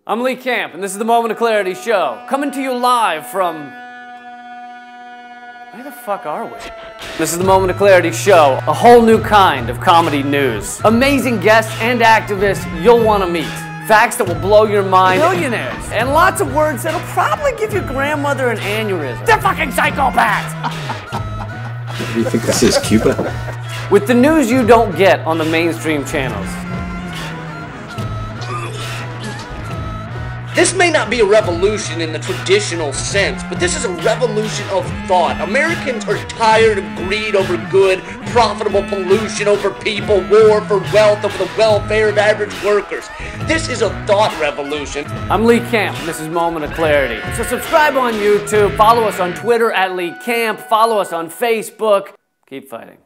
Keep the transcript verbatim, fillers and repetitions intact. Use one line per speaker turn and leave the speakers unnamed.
I'm Lee Camp, and this is the Moment of Clarity show. Coming to you live from... Where the fuck are we? This is the Moment of Clarity show, a whole new kind of comedy news. Amazing guests and activists you'll want to meet. Facts that will blow your mind. Millionaires. And lots of words that'll probably give your grandmother an aneurysm. They're fucking psychopaths!
Do you think this is Cuba?
With the news you don't get on the mainstream channels.
This may not be a revolution in the traditional sense, but this is a revolution of thought. Americans are tired of greed over good, profitable pollution over people, war for wealth over the welfare of average workers. This is a thought revolution.
I'm Lee Camp, and this is Moment of Clarity. So subscribe on YouTube, follow us on Twitter at Lee Camp, follow us on Facebook. Keep fighting.